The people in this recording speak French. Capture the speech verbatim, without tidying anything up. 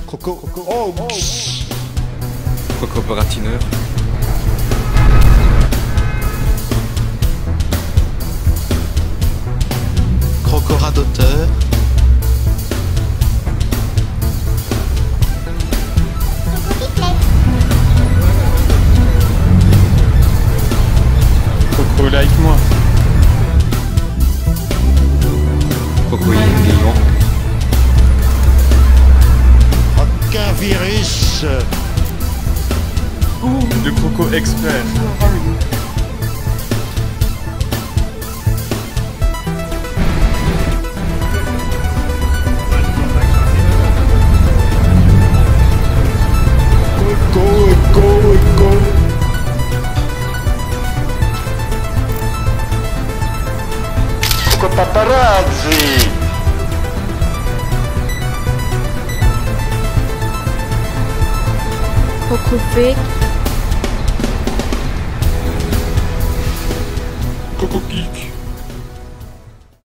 Croco, croco. Oh, oh. Croco baratineur. Crocorat d'auteur. Croco like moi. Crocodile vivant. Aucun virus. De Croco expert. Eco, eco, eco. Croco paparazzi. Croco fake.